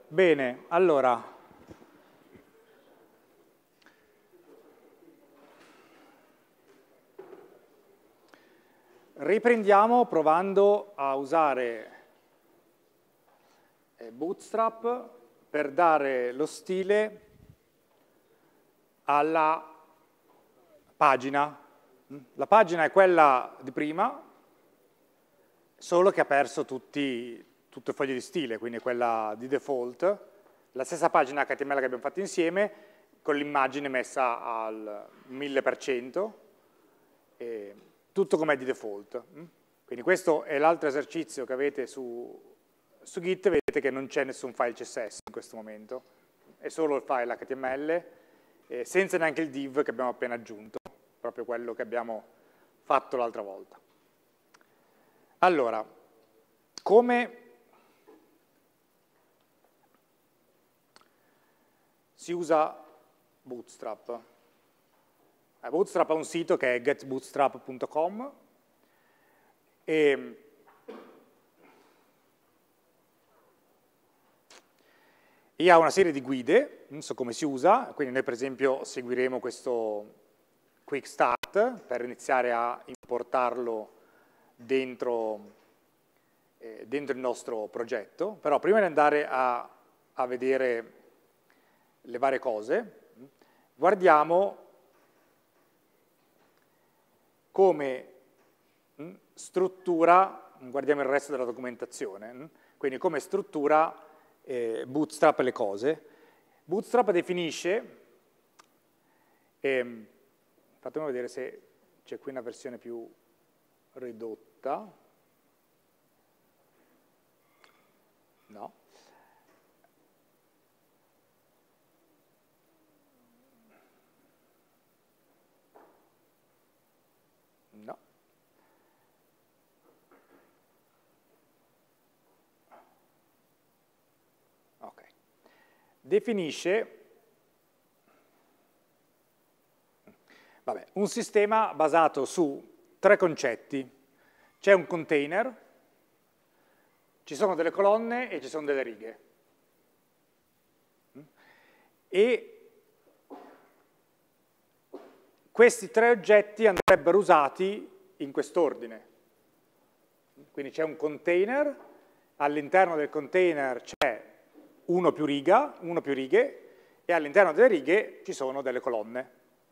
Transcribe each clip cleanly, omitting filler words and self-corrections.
Bene, allora, riprendiamo provando a usare Bootstrap per dare lo stile alla pagina. La pagina è quella di prima, solo che ha perso tutto il foglio di stile, quindi quella di default, la stessa pagina HTML che abbiamo fatto insieme, con l'immagine messa al 1000%, e tutto com'è di default. Quindi questo è l'altro esercizio che avete su Git, vedete che non c'è nessun file CSS in questo momento, è solo il file HTML, senza neanche il div che abbiamo appena aggiunto, proprio quello che abbiamo fatto l'altra volta. Allora, come si usa Bootstrap? Bootstrap ha un sito che è getbootstrap.com e ha una serie di guide su come si usa, quindi noi per esempio seguiremo questo quick start per iniziare a importarlo dentro il nostro progetto, però prima di andare a vedere le varie cose, guardiamo come struttura, guardiamo il resto della documentazione, quindi come struttura Bootstrap le cose. Bootstrap definisce, fatemi vedere se c'è qui una versione più ridotta, no. No. Ok. Definisce un sistema basato su tre concetti. C'è un container, ci sono delle colonne e ci sono delle righe. E questi tre oggetti andrebbero usati in quest'ordine. Quindi c'è un container, all'interno del container c'è uno più righe, e all'interno delle righe ci sono delle colonne.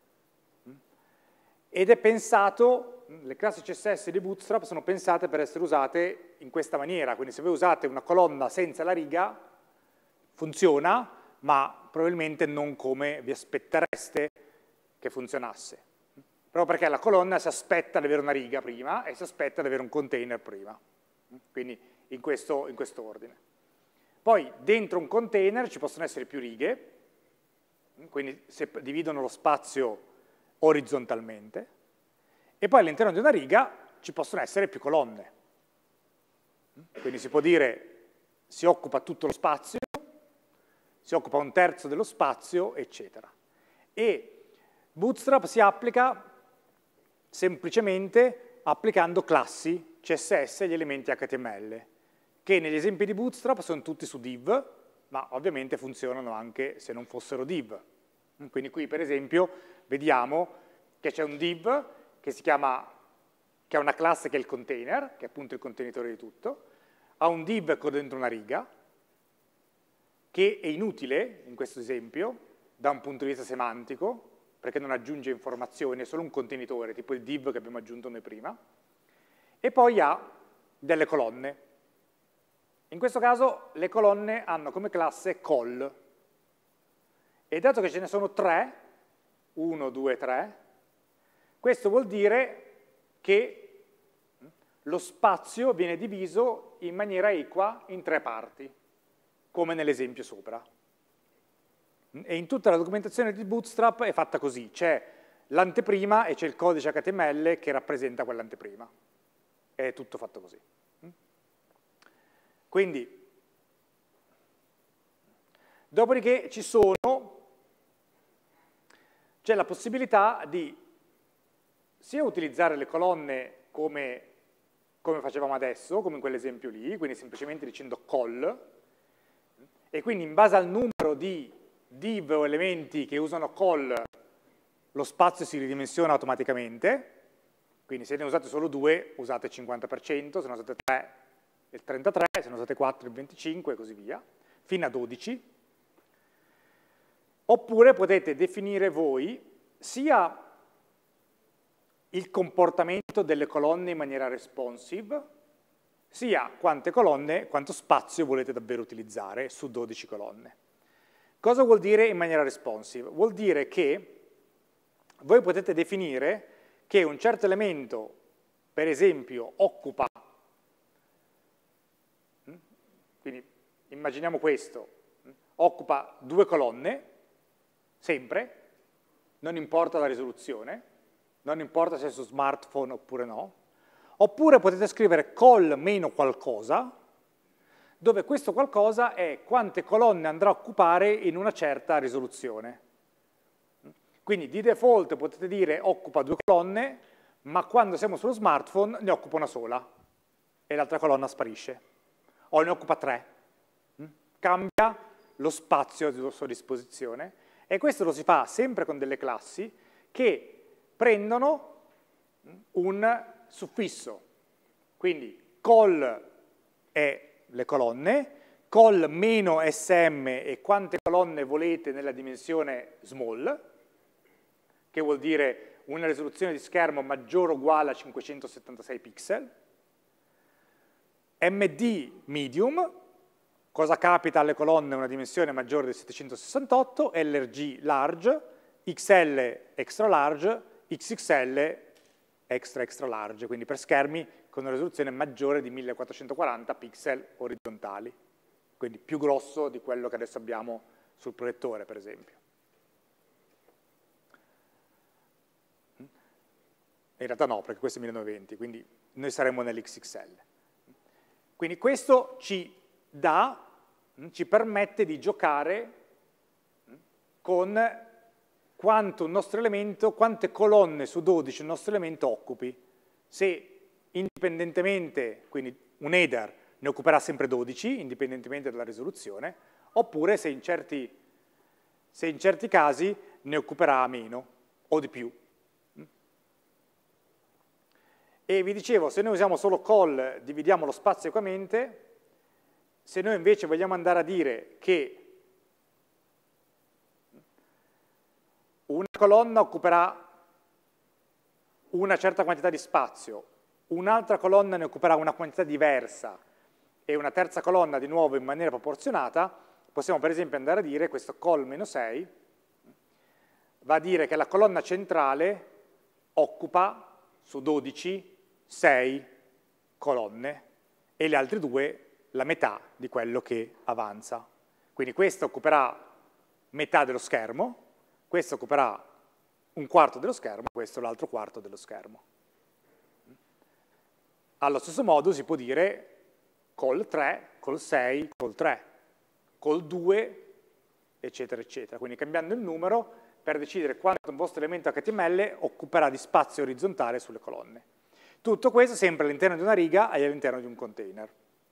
Ed è pensato, le classi CSS di Bootstrap sono pensate per essere usate in questa maniera, quindi se voi usate una colonna senza la riga, funziona, ma probabilmente non come vi aspettereste che funzionasse. Proprio perché la colonna si aspetta di avere una riga prima e si aspetta di avere un container prima. Quindi in questo ordine. Poi dentro un container ci possono essere più righe, quindi si dividono lo spazio orizzontalmente, e poi all'interno di una riga ci possono essere più colonne. Quindi si può dire si occupa tutto lo spazio, si occupa un terzo dello spazio, eccetera. E Bootstrap si applica semplicemente applicando classi CSS agli elementi HTML, che negli esempi di Bootstrap sono tutti su div, ma ovviamente funzionano anche se non fossero div. Quindi qui per esempio vediamo che c'è un div che ha una classe che è il container, che è appunto il contenitore di tutto, ha un div con dentro una riga, che è inutile in questo esempio da un punto di vista semantico, perché non aggiunge informazioni, è solo un contenitore, tipo il div che abbiamo aggiunto noi prima, e poi ha delle colonne. In questo caso le colonne hanno come classe col, e dato che ce ne sono 3, 1, 2, 3, questo vuol dire che lo spazio viene diviso in maniera equa in 3 parti, come nell'esempio sopra. E in tutta la documentazione di Bootstrap è fatta così, c'è l'anteprima e c'è il codice HTML che rappresenta quell'anteprima. È tutto fatto così. Quindi, dopodiché c'è la possibilità di sia utilizzare le colonne come facevamo adesso, come in quell'esempio lì, quindi semplicemente dicendo call, e quindi in base al numero di div o elementi che usano call, lo spazio si ridimensiona automaticamente, quindi se ne usate solo 2 usate il 50%, se ne usate 3 il 33%, se ne usate 4 il 25% e così via, fino a 12. Oppure potete definire voi sia il comportamento delle colonne in maniera responsive, sia quante colonne, quanto spazio volete davvero utilizzare su 12 colonne. Cosa vuol dire in maniera responsive? Vuol dire che voi potete definire che un certo elemento, per esempio, occupa, quindi immaginiamo questo, occupa 2 colonne, sempre, non importa la risoluzione, non importa se è su smartphone oppure no, oppure potete scrivere call meno qualcosa, dove questo qualcosa è quante colonne andrà a occupare in una certa risoluzione. Quindi di default potete dire occupa 2 colonne, ma quando siamo sullo smartphone ne occupa una sola e l'altra colonna sparisce, o ne occupa 3. Cambia lo spazio a sua disposizione e questo lo si fa sempre con delle classi che prendono un suffisso, quindi call è le colonne, call meno sm e quante colonne volete nella dimensione small, che vuol dire una risoluzione di schermo maggiore o uguale a 576 pixel, md medium, cosa capita alle colonne in una dimensione maggiore di 768, LRG large, XL extra large, XXL extra extra large, quindi per schermi con una risoluzione maggiore di 1440 pixel orizzontali, quindi più grosso di quello che adesso abbiamo sul proiettore, per esempio. In realtà no, perché questo è 1920, quindi noi saremmo nell'XXL. Quindi questo ci permette di giocare con quanto un nostro elemento, quante colonne su 12 un nostro elemento occupi. Se indipendentemente, quindi un header ne occuperà sempre 12, indipendentemente dalla risoluzione, oppure se in certi casi ne occuperà meno o di più. E vi dicevo, se noi usiamo solo call, dividiamo lo spazio equamente. Se noi invece vogliamo andare a dire che una colonna occuperà una certa quantità di spazio, un'altra colonna ne occuperà una quantità diversa e una terza colonna di nuovo in maniera proporzionata, possiamo per esempio andare a dire questo call-6 va a dire che la colonna centrale occupa su 12 6 colonne e le altre 2 la metà di quello che avanza. Quindi questa occuperà metà dello schermo, questa occuperà un quarto dello schermo, questo l'altro quarto dello schermo. Allo stesso modo si può dire call 3, call 6, call 3, call 2, eccetera, eccetera. Quindi cambiando il numero per decidere quanto un vostro elemento HTML occuperà di spazio orizzontale sulle colonne. Tutto questo sempre all'interno di una riga e all'interno di un container.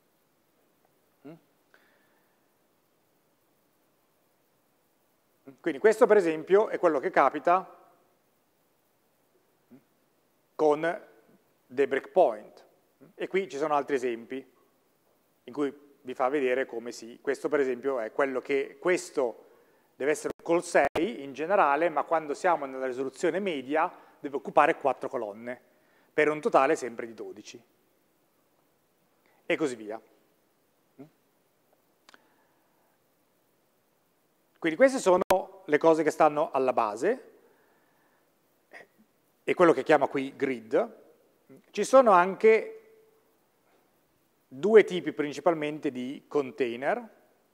Quindi questo per esempio è quello che capita con dei breakpoint. E qui ci sono altri esempi in cui vi fa vedere come questo per esempio è quello che, questo deve essere un call 6 in generale, ma quando siamo nella risoluzione media deve occupare 4 colonne, per un totale sempre di 12. E così via. Quindi queste sono le cose che stanno alla base, e quello che chiama qui grid. Ci sono anche 2 tipi principalmente di container.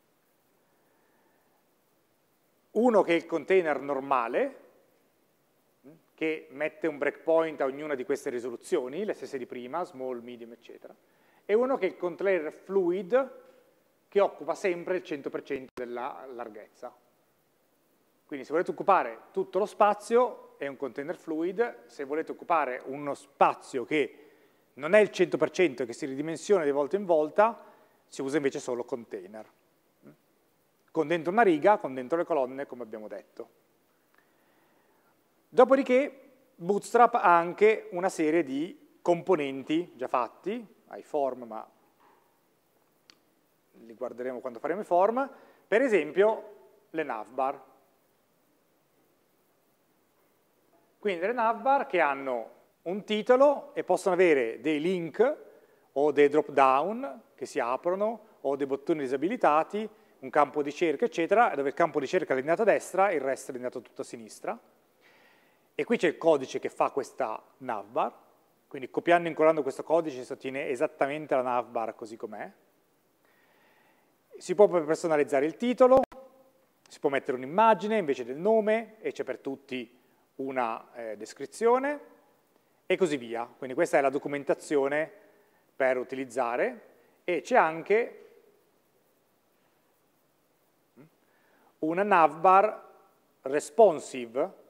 Uno che è il container normale, che mette un breakpoint a ognuna di queste risoluzioni, le stesse di prima, small, medium, eccetera, e uno che è il container fluid, che occupa sempre il 100% della larghezza. Quindi se volete occupare tutto lo spazio è un container fluid, se volete occupare uno spazio che non è il 100% e che si ridimensiona di volta in volta, si usa invece solo container. con dentro una riga, con dentro le colonne, come abbiamo detto. Dopodiché Bootstrap ha anche una serie di componenti già fatti, ha i form, ma li guarderemo quando faremo i form, per esempio le navbar. Quindi le navbar che hanno un titolo e possono avere dei link o dei drop down che si aprono o dei bottoni disabilitati, un campo di cerca, eccetera, dove il campo di cerca è allineato a destra e il resto è allineato tutto a sinistra. E qui c'è il codice che fa questa navbar, quindi copiando e incollando questo codice si ottiene esattamente la navbar così com'è. Si può personalizzare il titolo, si può mettere un'immagine invece del nome e c'è per tutti una descrizione e così via. Quindi questa è la documentazione per utilizzare e c'è anche una navbar responsive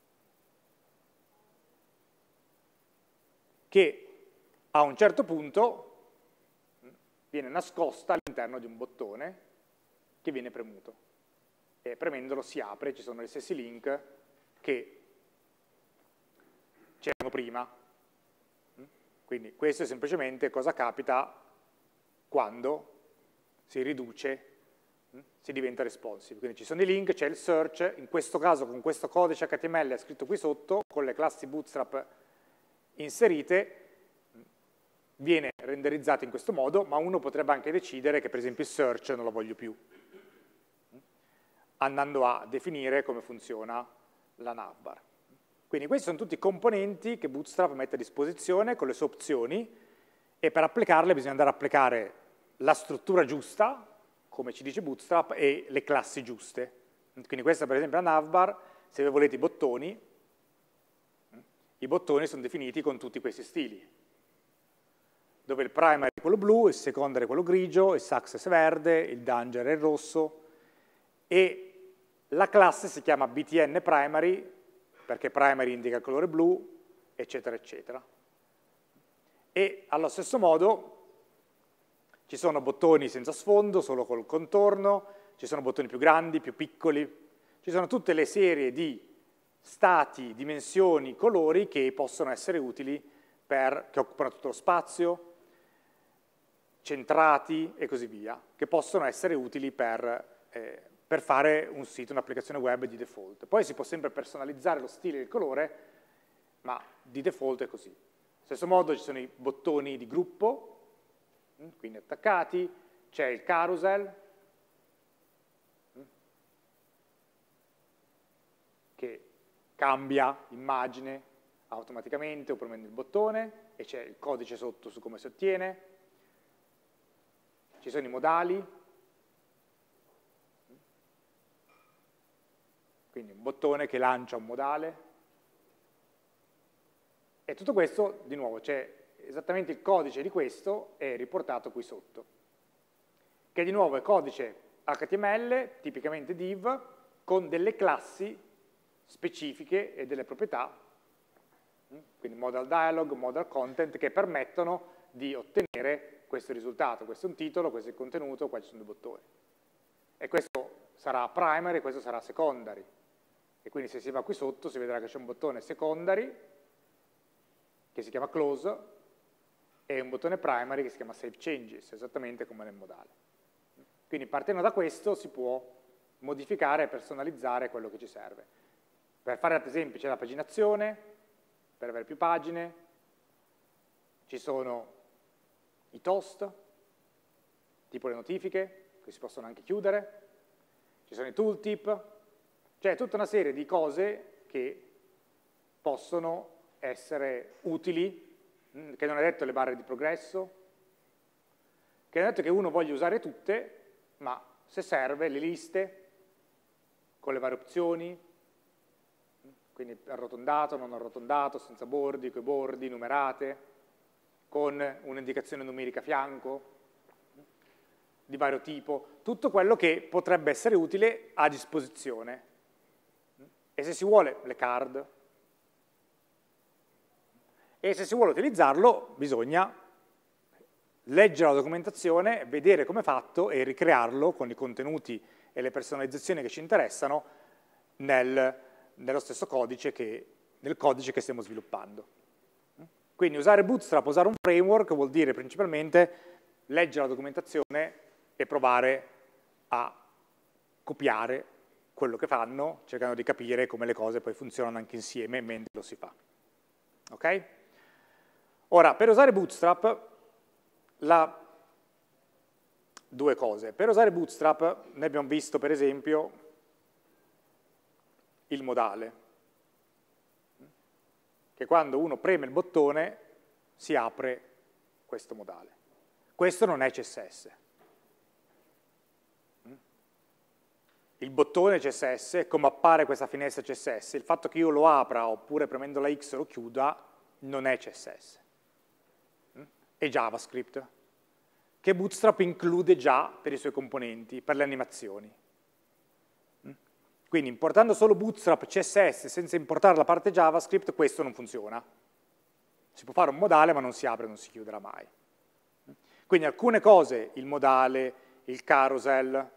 che a un certo punto viene nascosta all'interno di un bottone che viene premuto. E premendolo si apre, ci sono gli stessi link che c'erano prima. Quindi questo è semplicemente cosa capita quando si riduce, si diventa responsive. Quindi ci sono i link, c'è il search, in questo caso con questo codice HTML scritto qui sotto, con le classi Bootstrap inserite, viene renderizzato in questo modo, ma uno potrebbe anche decidere che per esempio il search non lo voglio più, andando a definire come funziona la navbar. Quindi questi sono tutti componenti che Bootstrap mette a disposizione con le sue opzioni e per applicarle bisogna andare a applicare la struttura giusta, come ci dice Bootstrap, e le classi giuste. Quindi questa per esempio è la navbar, se voi volete i bottoni sono definiti con tutti questi stili, dove il primary è quello blu, il secondary è quello grigio, il success è verde, il danger è il rosso, e la classe si chiama btn primary, perché primary indica il colore blu, eccetera, eccetera. E allo stesso modo ci sono bottoni senza sfondo, solo col contorno, ci sono bottoni più grandi, più piccoli, ci sono tutte le serie di stati, dimensioni, colori che possono essere utili che occupano tutto lo spazio, centrati e così via, che possono essere utili per fare un sito, un'applicazione web di default. Poi si può sempre personalizzare lo stile e il colore, ma di default è così. Allo stesso modo ci sono i bottoni di gruppo, quindi attaccati, c'è il carousel, che cambia immagine automaticamente oprimendo il bottone, e c'è il codice sotto su come si ottiene. Ci sono i modali, quindi un bottone che lancia un modale. E tutto questo, di nuovo, c'è esattamente il codice di questo è riportato qui sotto, che di nuovo è codice HTML, tipicamente div, con delle classi specifiche e delle proprietà, quindi modal dialog, modal content, che permettono di ottenere questo risultato. Questo è un titolo, questo è il contenuto, qua ci sono dei bottoni. E questo sarà primary, questo sarà secondary. E quindi se si va qui sotto si vedrà che c'è un bottone secondary, che si chiama close, e un bottone primary che si chiama save changes, esattamente come nel modale. Quindi partendo da questo si può modificare e personalizzare quello che ci serve. Per fare ad esempio c'è la paginazione, per avere più pagine, ci sono i toast, tipo le notifiche, che si possono anche chiudere, ci sono i tooltip, cioè tutta una serie di cose che possono essere utili, che non è detto le barre di progresso, che non è detto che uno voglia usare tutte, ma se serve le liste, con le varie opzioni, quindi arrotondato, non arrotondato, senza bordi, coi bordi, numerate, con un'indicazione numerica a fianco, di vario tipo, tutto quello che potrebbe essere utile a disposizione. E se si vuole, le card. E se si vuole utilizzarlo, bisogna leggere la documentazione, vedere come è fatto e ricrearlo con i contenuti e le personalizzazioni che ci interessano nello stesso codice nel codice che stiamo sviluppando. Quindi usare Bootstrap, usare un framework vuol dire principalmente leggere la documentazione e provare a copiare quello che fanno, cercando di capire come le cose poi funzionano anche insieme mentre lo si fa. Ok? Ora, per usare Bootstrap, due cose. Per usare Bootstrap, noi abbiamo visto per esempio il modale, che quando uno preme il bottone si apre questo modale. Questo non è CSS. Il bottone CSS, come appare questa finestra CSS, il fatto che io lo apra oppure premendo la X lo chiuda, non è CSS. È JavaScript, che Bootstrap include già per i suoi componenti, per le animazioni. Quindi importando solo Bootstrap CSS senza importare la parte JavaScript, questo non funziona. Si può fare un modale ma non si apre, non si chiuderà mai. Quindi alcune cose, il modale, il carousel,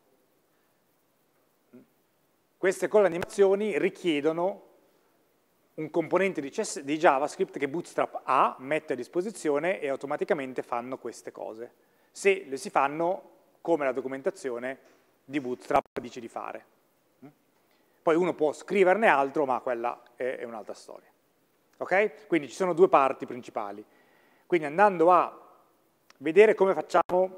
queste con le animazioni richiedono un componente di JavaScript che Bootstrap ha, mette a disposizione e automaticamente fanno queste cose. Se le si fanno come la documentazione di Bootstrap dice di fare. Poi uno può scriverne altro, ma quella è un'altra storia. Ok? Quindi ci sono due parti principali. Quindi andando a vedere come facciamo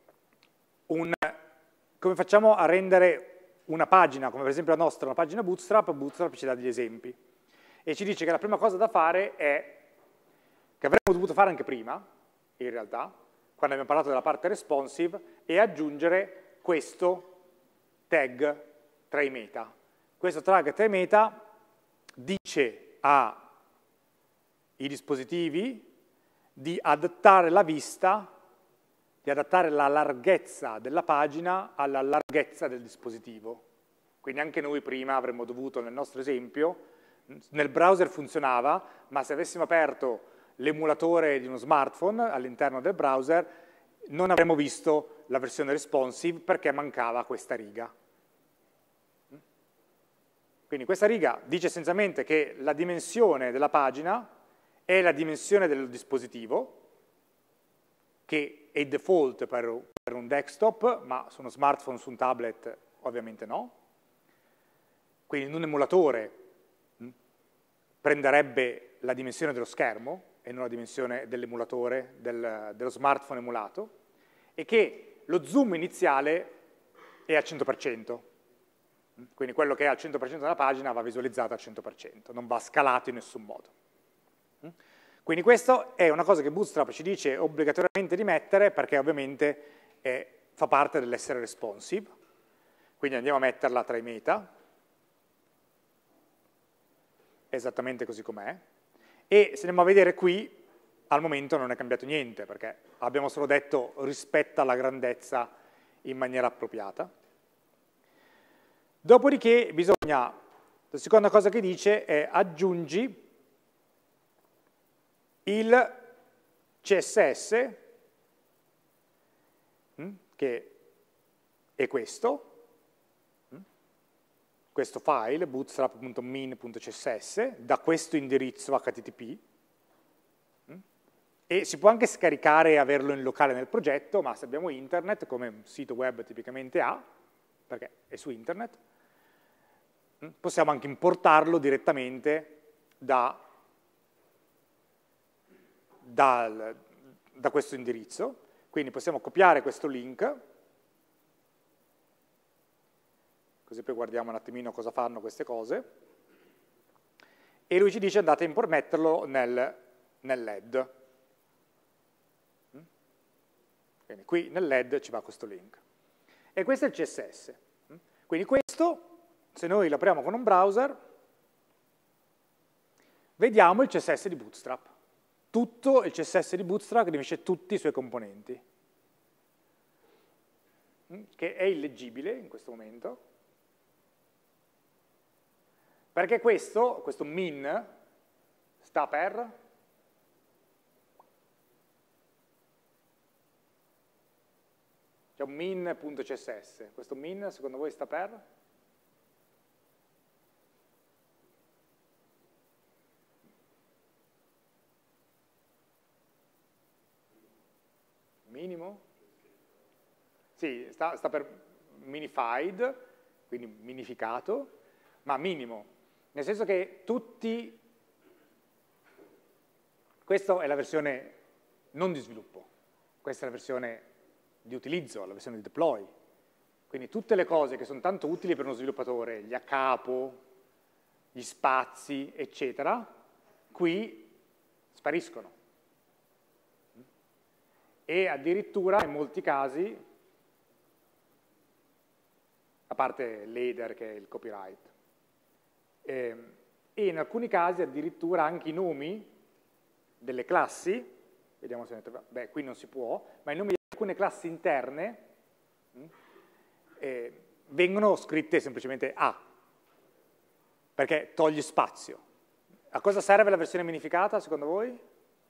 a rendere una pagina, come per esempio la nostra, una pagina Bootstrap, Bootstrap ci dà degli esempi. E ci dice che la prima cosa da fare è, che avremmo dovuto fare anche prima, in realtà, quando abbiamo parlato della parte responsive, è aggiungere questo tag try-meta. Questo tag try-meta dice ai dispositivi di adattare la vista, di adattare la larghezza della pagina alla larghezza del dispositivo. Quindi anche noi prima avremmo dovuto, nel nostro esempio, nel browser funzionava, ma se avessimo aperto l'emulatore di uno smartphone all'interno del browser, non avremmo visto la versione responsive perché mancava questa riga. Quindi questa riga dice essenzialmente che la dimensione della pagina è la dimensione del dispositivo, che è default per un desktop, ma su uno smartphone, su un tablet, ovviamente no. Quindi in un emulatore prenderebbe la dimensione dello schermo e non la dimensione dell'emulatore, dello smartphone emulato, e che lo zoom iniziale è al 100%. Quindi quello che è al 100% della pagina va visualizzato al 100%, non va scalato in nessun modo. Quindi questo è una cosa che Bootstrap ci dice obbligatoriamente di mettere perché ovviamente fa parte dell'essere responsive. Quindi andiamo a metterla tra i meta, esattamente così com'è, e se andiamo a vedere qui, al momento non è cambiato niente, perché abbiamo solo detto rispetta la grandezza in maniera appropriata. Dopodiché la seconda cosa che dice è aggiungi il CSS, che è questo file, bootstrap.min.css, da questo indirizzo HTTP, e si può anche scaricare e averlo in locale nel progetto, ma se abbiamo internet, come un sito web tipicamente ha, perché è su internet, possiamo anche importarlo direttamente da questo indirizzo. Quindi possiamo copiare questo link, così poi guardiamo un attimino cosa fanno queste cose, e lui ci dice andate a metterlo nell'head. Quindi qui nell'head ci va questo link. E questo è il CSS. Quindi questo, se noi l'apriamo con un browser, vediamo il CSS di Bootstrap. Tutto il CSS di Bootstrap che definisce tutti i suoi componenti, che è illeggibile in questo momento, perché questo min sta per C'è un min.css. Questo min, secondo voi, sta per? Minimo? Sì, sta per minified, quindi minificato, ma minimo. Nel senso che tutti... Questa è la versione non di sviluppo, questa è la versione di utilizzo, la versione di deploy. Quindi tutte le cose che sono tanto utili per uno sviluppatore, gli a capo, gli spazi, eccetera, qui spariscono. E addirittura in molti casi, a parte l'header che è il copyright, e in alcuni casi addirittura anche i nomi delle classi, vediamo se beh, qui non si può, ma i nomi di alcune classi interne vengono scritte semplicemente A, perché toglie spazio. A cosa serve la versione minificata, secondo voi?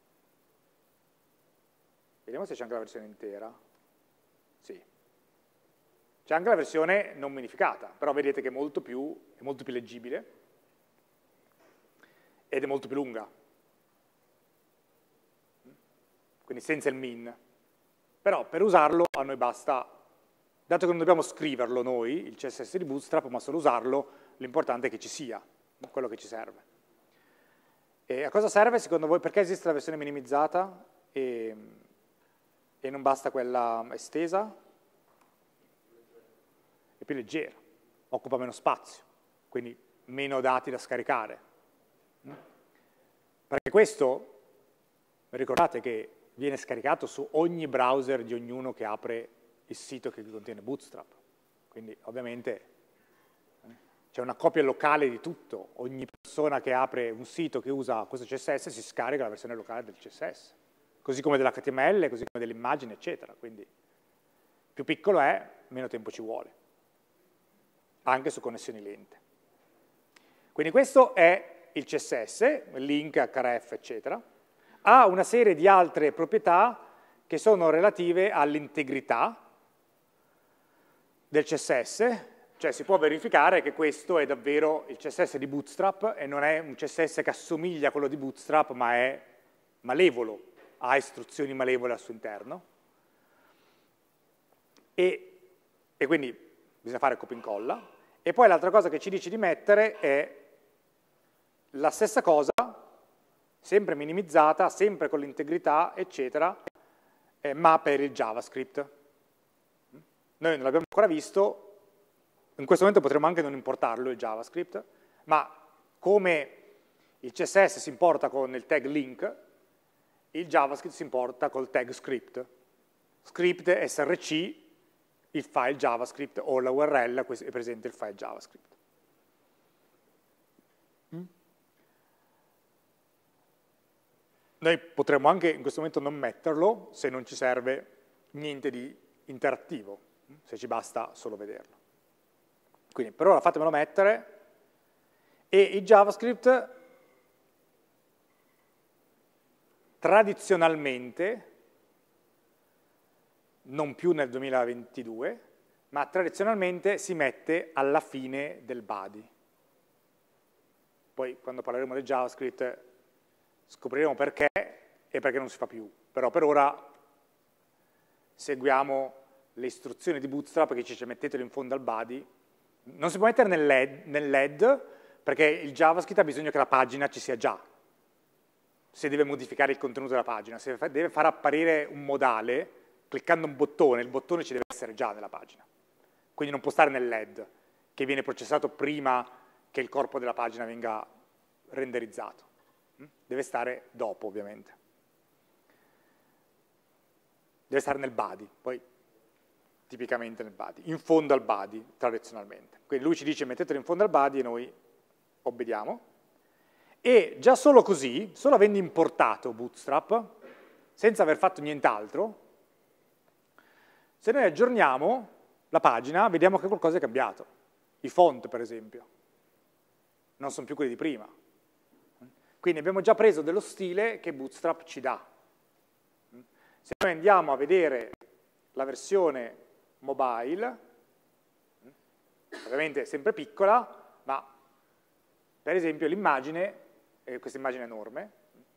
Vediamo se c'è anche la versione intera. Sì. C'è anche la versione non minificata, però vedete che è molto più leggibile ed è molto più lunga. Quindi senza il min. Però per usarlo a noi basta, dato che non dobbiamo scriverlo noi, il CSS di Bootstrap, ma solo usarlo, l'importante è che ci sia, quello che ci serve. E a cosa serve secondo voi? Perché esiste la versione minimizzata e non basta quella estesa? È più leggera, occupa meno spazio, quindi meno dati da scaricare. Perché questo, ricordate che viene scaricato su ogni browser di ognuno che apre il sito che contiene Bootstrap. Quindi ovviamente c'è una copia locale di tutto. Ogni persona che apre un sito che usa questo CSS si scarica la versione locale del CSS. Così come dell'HTML, così come dell'immagine, eccetera. Quindi più piccolo è, meno tempo ci vuole. Anche su connessioni lente. Quindi questo è il CSS, link, href, eccetera. Ha una serie di altre proprietà che sono relative all'integrità del CSS, cioè si può verificare che questo è davvero il CSS di Bootstrap e non è un CSS che assomiglia a quello di Bootstrap, ma è malevolo, ha istruzioni malevole al suo interno. E quindi bisogna fare copia e incolla. E poi l'altra cosa che ci dice di mettere è la stessa cosa, sempre minimizzata, sempre con l'integrità, eccetera, ma per il JavaScript. Noi non l'abbiamo ancora visto, in questo momento potremmo anche non importarlo il JavaScript, ma come il CSS si importa con il tag link, il JavaScript si importa col tag script. Script src, il file JavaScript o la URL, è presente il file JavaScript. Noi potremmo anche in questo momento non metterlo se non ci serve niente di interattivo, se ci basta solo vederlo. Quindi per ora fatemelo mettere, e il JavaScript tradizionalmente, non più nel 2022, ma tradizionalmente si mette alla fine del body. Poi quando parleremo del JavaScript scopriremo perché e perché non si fa più, però per ora seguiamo le istruzioni di Bootstrap che ci dice mettetelo in fondo al body. Non si può mettere nell'head perché il JavaScript ha bisogno che la pagina ci sia già, se deve modificare il contenuto della pagina, se deve far apparire un modale, cliccando un bottone, il bottone ci deve essere già nella pagina, quindi non può stare nell'head, che viene processato prima che il corpo della pagina venga renderizzato. Deve stare dopo, ovviamente. Deve stare nel body, poi tipicamente nel body, in fondo al body, tradizionalmente. Quindi lui ci dice mettetelo in fondo al body e noi obbediamo. E già solo così, solo avendo importato Bootstrap, senza aver fatto nient'altro, se noi aggiorniamo la pagina, vediamo che qualcosa è cambiato. I font, per esempio, non sono più quelli di prima. Quindi abbiamo già preso dello stile che Bootstrap ci dà. Se noi andiamo a vedere la versione mobile, ovviamente è sempre piccola, ma per esempio l'immagine, questa immagine enorme,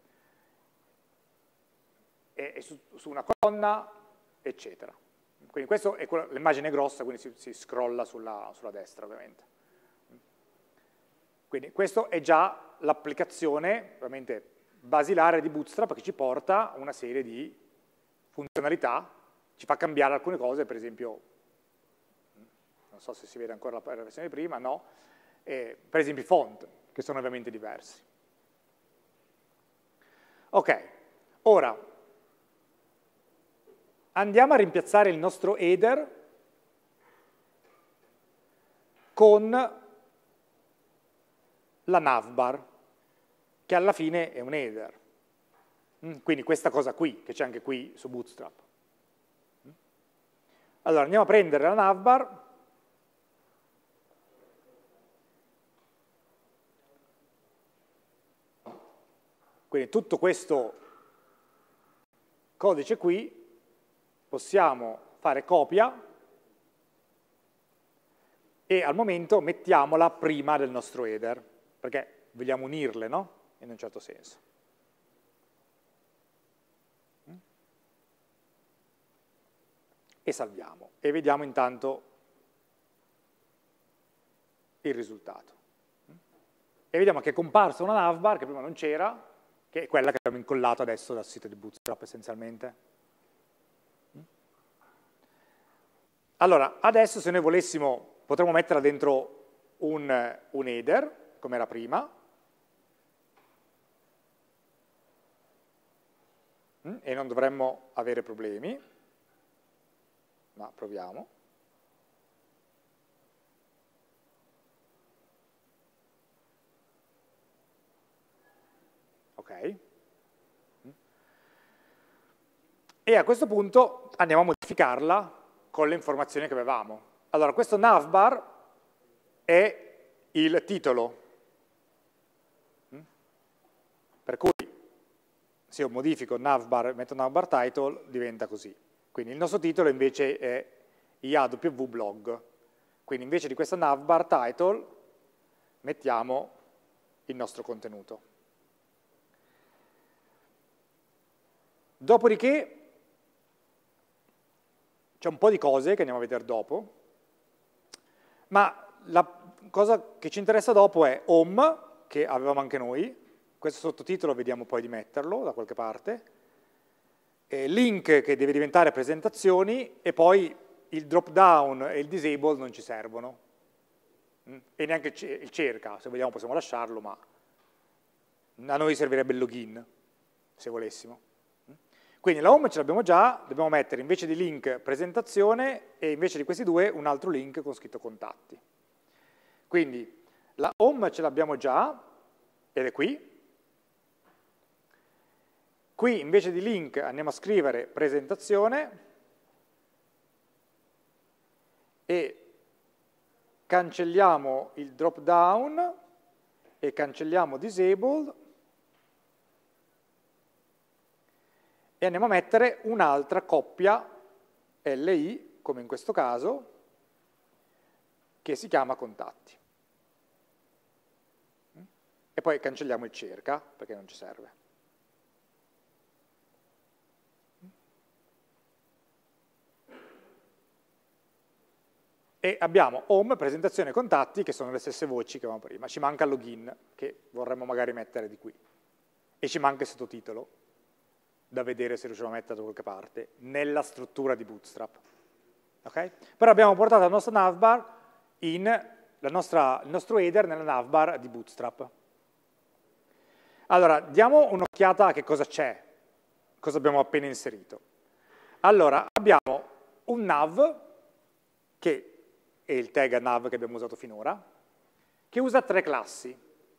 è su una colonna, eccetera. Quindi questa è l'immagine grossa, quindi si scrolla sulla destra ovviamente. Quindi questa è già l'applicazione ovviamente basilare di Bootstrap che ci porta a una serie di funzionalità, ci fa cambiare alcune cose, per esempio, non so se si vede ancora la versione di prima, no, per esempio i font, che sono ovviamente diversi. Ok, ora andiamo a rimpiazzare il nostro header con la navbar, che alla fine è un header. Quindi questa cosa qui, che c'è anche qui su Bootstrap. Allora andiamo a prendere la navbar, quindi tutto questo codice qui possiamo fare copia e al momento mettiamola prima del nostro header, perché vogliamo unirle, no? In un certo senso. E salviamo e vediamo intanto il risultato. E vediamo che è comparsa una navbar che prima non c'era, che è quella che abbiamo incollato adesso dal sito di Bootstrap essenzialmente. Allora, adesso se noi volessimo, potremmo metterla dentro un header, come era prima, e non dovremmo avere problemi, ma proviamo. Ok. E a questo punto andiamo a modificarla con le informazioni che avevamo. Allora, questo navbar è il titolo, per cui se io modifico navbar, metto navbar title, diventa così. Quindi il nostro titolo invece è IAW blog. Quindi invece di questa navbar title mettiamo il nostro contenuto. Dopodiché c'è un po' di cose che andiamo a vedere dopo, ma la cosa che ci interessa dopo è home, che avevamo anche noi, questo sottotitolo vediamo poi di metterlo da qualche parte, link che deve diventare presentazioni e poi il drop down e il disable non ci servono e neanche il cerca, se vogliamo possiamo lasciarlo, ma a noi servirebbe il login se volessimo. Quindi la home ce l'abbiamo già, dobbiamo mettere invece di link presentazione e invece di questi due un altro link con scritto contatti. Quindi la home ce l'abbiamo già ed è qui. Qui invece di link andiamo a scrivere presentazione e cancelliamo il drop down e cancelliamo disabled e andiamo a mettere un'altra coppia LI, come in questo caso, che si chiama contatti. E poi cancelliamo il cerca perché non ci serve. E abbiamo home, presentazione, contatti, che sono le stesse voci che avevamo prima. Ci manca il login, che vorremmo magari mettere di qui. E ci manca il sottotitolo, da vedere se riusciamo a mettere da qualche parte, nella struttura di Bootstrap. Okay? Però abbiamo portato la nostra navbar il nostro header nella navbar di Bootstrap. Allora, diamo un'occhiata a che cosa c'è, cosa abbiamo appena inserito. Allora, abbiamo un nav, che è il tag nav che abbiamo usato finora, che usa 3 classi.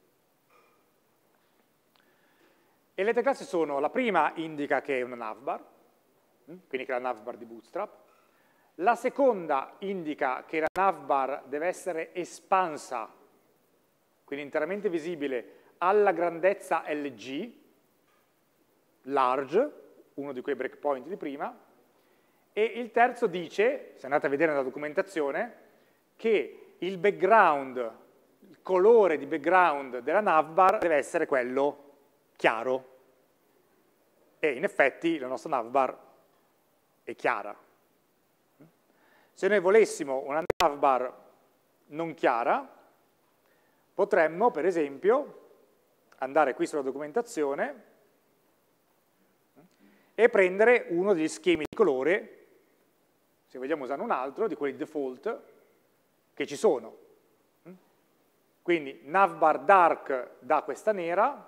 E le 3 classi sono, la prima indica che è una navbar, quindi che è la navbar di Bootstrap. La seconda indica che la navbar deve essere espansa, quindi interamente visibile, alla grandezza LG, large, uno di quei breakpoint di prima, E il terzo dice, se andate a vedere nella documentazione, che il background, il colore di background della navbar deve essere quello chiaro. E in effetti la nostra navbar è chiara. Se noi volessimo una navbar non chiara, potremmo, per esempio, andare qui sulla documentazione e prendere uno degli schemi di colore, se vogliamo usare un altro, di quelli default che ci sono. Quindi navbar dark da questa nera,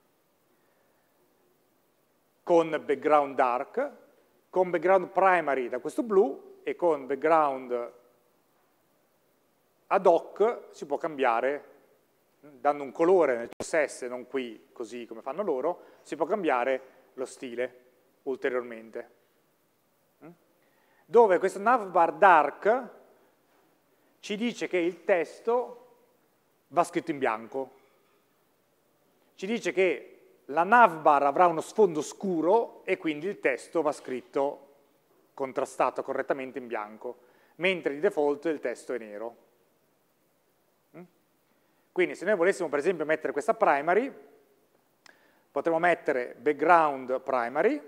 con background dark, con background primary da questo blu e con background ad hoc si può cambiare, dando un colore nel CSS, non qui così come fanno loro, si può cambiare lo stile ulteriormente. Dove questo navbar dark ci dice che il testo va scritto in bianco. Ci dice che la navbar avrà uno sfondo scuro e quindi il testo va scritto contrastato correttamente in bianco, mentre di default il testo è nero. Quindi se noi volessimo per esempio mettere questa primary, potremmo mettere background primary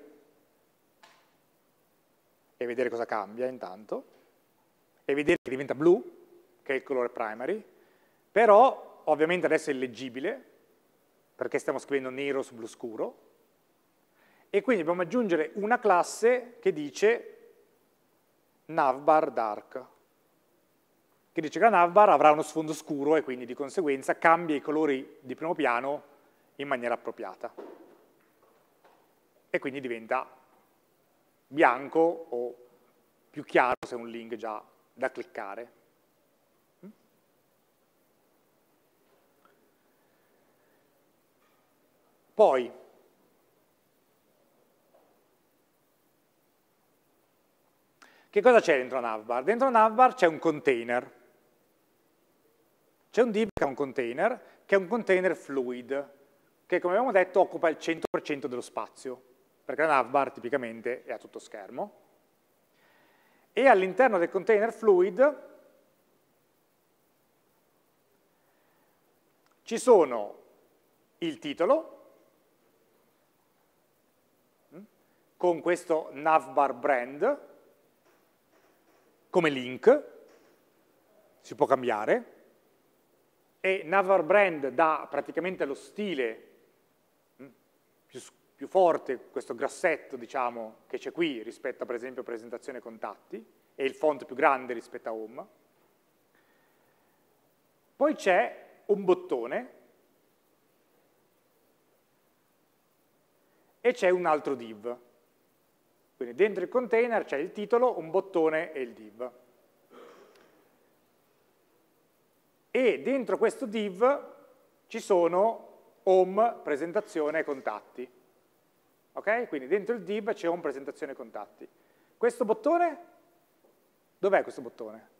e vedere cosa cambia intanto, e vedere che diventa blu, che è il colore primary, però ovviamente adesso è illeggibile, perché stiamo scrivendo nero su blu scuro, e quindi dobbiamo aggiungere una classe che dice navbar dark, che dice che la navbar avrà uno sfondo scuro e quindi di conseguenza cambia i colori di primo piano in maniera appropriata. E quindi diventa bianco o più chiaro se è un link già da cliccare. Poi, che cosa c'è dentro navbar? Dentro navbar c'è un container. C'è un div che è un container fluid, che come abbiamo detto occupa il 100% dello spazio, perché la navbar tipicamente è a tutto schermo. E all'interno del container fluid ci sono il titolo, con questo navbar brand, come link, si può cambiare, e navbar brand dà praticamente lo stile più forte, questo grassetto diciamo che c'è qui rispetto a per esempio presentazione contatti, e il font più grande rispetto a home. Poi c'è un bottone e c'è un altro div. Quindi dentro il container c'è il titolo, un bottone e il div. E dentro questo div ci sono home, presentazione e contatti. Ok? Quindi dentro il div c'è home, presentazione e contatti. Questo bottone? Dov'è questo bottone?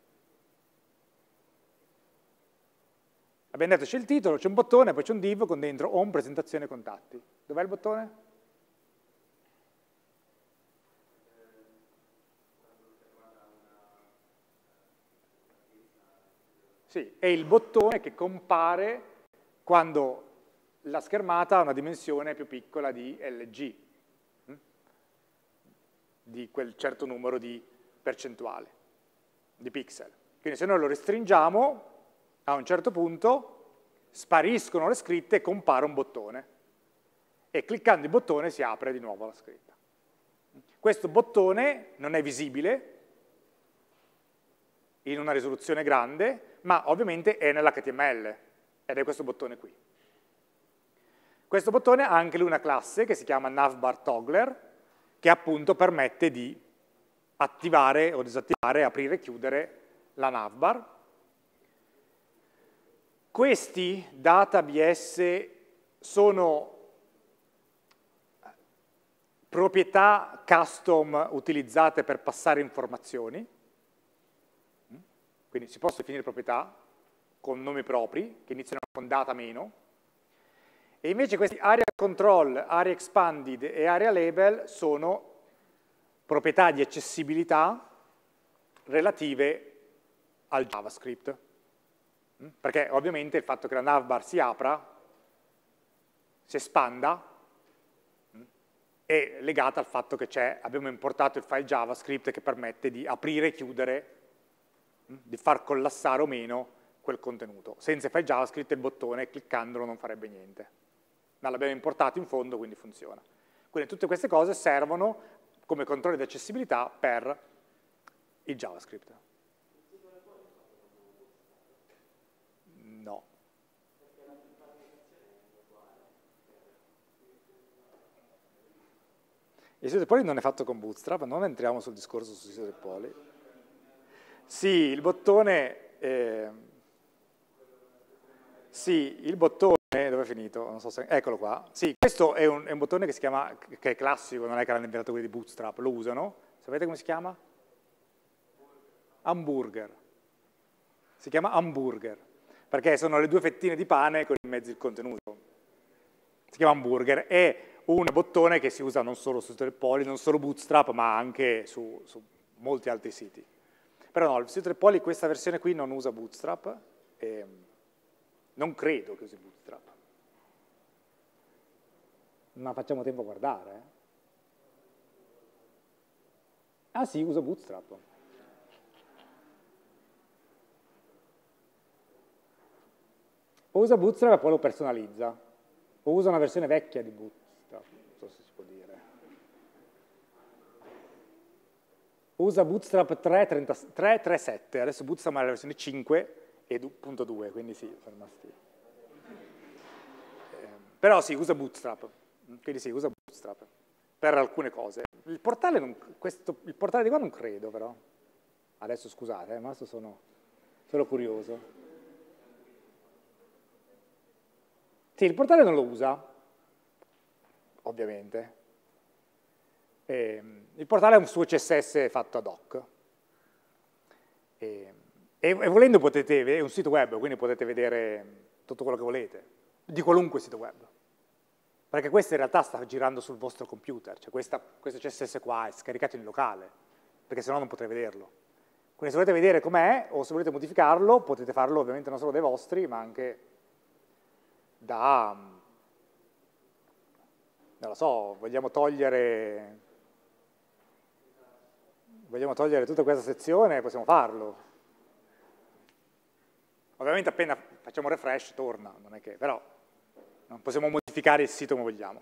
Abbiamo detto c'è il titolo, c'è un bottone, poi c'è un div con dentro home, presentazione e contatti. Dov'è il bottone? Sì, è il bottone che compare quando la schermata ha una dimensione più piccola di LG, di quel certo numero di percentuale, di pixel. Quindi se noi lo restringiamo, a un certo punto spariscono le scritte e compare un bottone. E cliccando il bottone si apre di nuovo la scritta. Questo bottone non è visibile in una risoluzione grande, ma ovviamente è nell'HTML, ed è questo bottone qui. Questo bottone ha anche lui una classe che si chiama navbar toggler, che appunto permette di attivare o disattivare, aprire e chiudere la navbar. Questi data BS sono proprietà custom utilizzate per passare informazioni. Quindi si possono definire proprietà con nomi propri, che iniziano con data meno, e invece questi area control, area expanded e area label sono proprietà di accessibilità relative al JavaScript. Perché ovviamente il fatto che la navbar si apra, si espanda, è legata al fatto che abbiamo importato il file JavaScript che permette di aprire e chiudere, di far collassare o meno quel contenuto. Senza il file JavaScript il bottone, cliccandolo, non farebbe niente. Ma l'abbiamo importato in fondo, quindi funziona. Quindi tutte queste cose servono come controlli di accessibilità per il JavaScript. No. Il sito del Poli non è fatto con Bootstrap, non entriamo sul discorso sul sito del Poli. Sì, il bottone... sì, il bottone... Dove è finito? Non so se... Eccolo qua. Sì, questo è un bottone che si chiama... che è classico, non è che l'hanno inventato quelli di Bootstrap, lo usano. Sapete come si chiama? Hamburger. Si chiama hamburger, perché sono le due fettine di pane con in mezzo il contenuto. Si chiama hamburger, è un bottone che si usa non solo sul sito del Poli, non solo Bootstrap, ma anche su molti altri siti. Però no, il sito del Poli, questa versione qui non usa Bootstrap, e non credo che usi Bootstrap. Ma facciamo tempo a guardare. Ah sì, usa Bootstrap. O usa Bootstrap e poi lo personalizza, o usa una versione vecchia di Bootstrap, non so se si può dire. Usa Bootstrap 3.3.7, adesso Bootstrap è la versione 5 e 2.2, quindi sì, sono rimasti. Però sì, usa Bootstrap, quindi sì, usa Bootstrap per alcune cose. Il portale, il portale di qua non credo, però. Adesso scusate, ma adesso sono curioso. Sì, il portale non lo usa, ovviamente. Il portale è un suo CSS fatto ad hoc. E volendo potete, è un sito web, quindi potete vedere tutto quello che volete, di qualunque sito web. Perché questo in realtà sta girando sul vostro computer, cioè questo CSS qua è scaricato in locale, perché sennò non potrei vederlo. Quindi se volete vedere com'è, o se volete modificarlo, potete farlo ovviamente non solo dai vostri, ma anche non lo so, vogliamo togliere tutta questa sezione, possiamo farlo. Ovviamente appena facciamo refresh torna, non è che, però non possiamo modificare il sito come vogliamo.